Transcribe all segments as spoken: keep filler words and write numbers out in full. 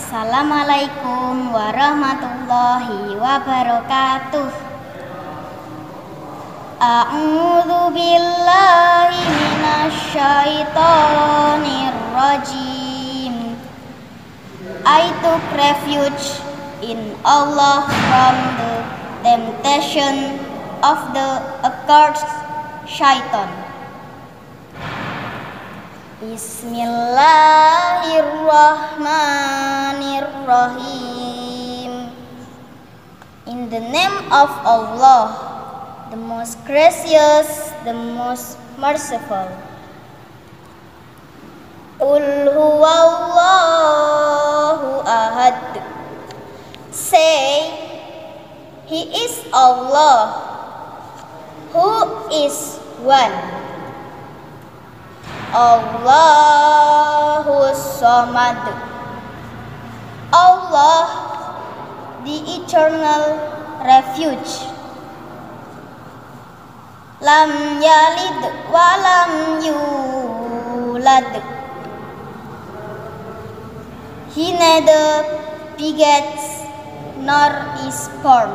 Assalamualaikum warahmatullahi wabarakatuh. A'udzu billahi minasyaitonir rajim. I took refuge in Allah from the temptation of the accursed shaitan. Bismillahirrahmanirrahim. In the name of Allah, the most gracious, the most merciful. Qul huwallahu ahad. Say, He is Allah, who is one. Allahus Samad. Allah, the eternal refuge. Lam yalid wa lam yulad. He neither begets nor is born.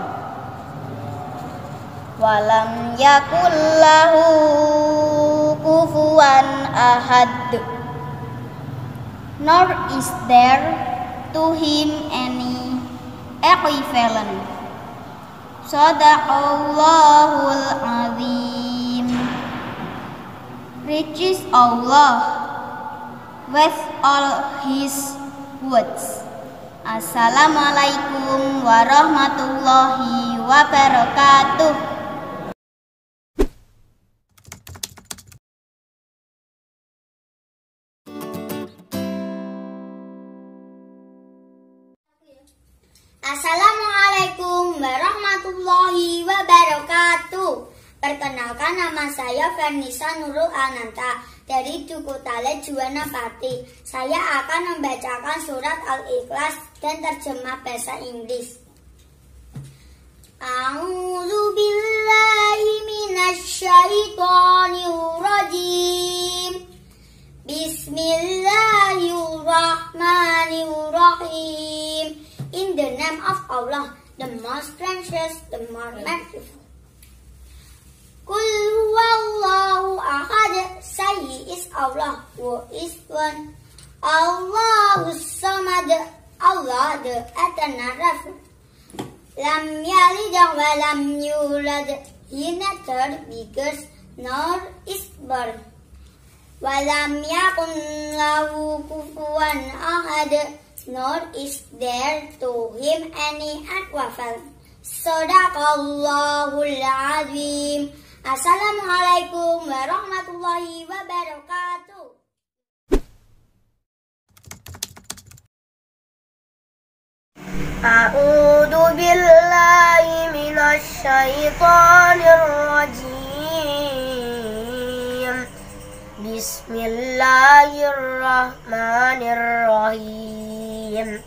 Walam yakul lahu kufuwan ahad. Nor is there to him any equivalent. Sadaqallahul azim. Rich is Allah with all His words. Assalamualaikum warahmatullahi wabarakatuh. Assalamualaikum warahmatullahi wabarakatuh. Perkenalkan, nama saya Fernisa Nurul Ananta dari Cukutale Juwana Pati. Saya akan membacakan surat Al-Ikhlas dan terjemah bahasa Inggris. A'udzu billahi minasyaitonir rajim. Bismillahirrahmanirrahim. In the name of Allah, the most gracious, the most merciful. Qul huwallahu ahad. Say, He is Allah, who is one. Allahus Samad. Allah, the eternal refuge. Lam yalid wa lam yulad. He neither begets nor is born. Wa lam yakun lahu kufuwan ahad. Nor is there to him any equivalent. Sadaqallahul azim. Assalamualaikum warahmatullahi wabarakatuh. A'udzu billahi minasy syaithanir rajim. Bismillahirrahmanirrahim.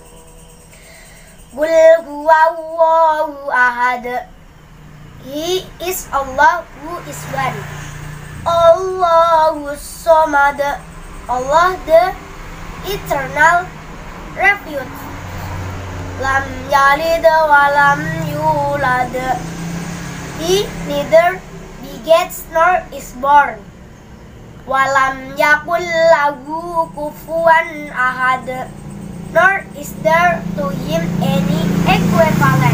Qul huwallahu ahad. He is Allah, who is one. Allahus Samad. Allah, the eternal refuge. Lam yalid wa lam yulad. He neither begets nor is born. Walam yakul lahu kufuwan ahad. Nor is there to him any equivalent.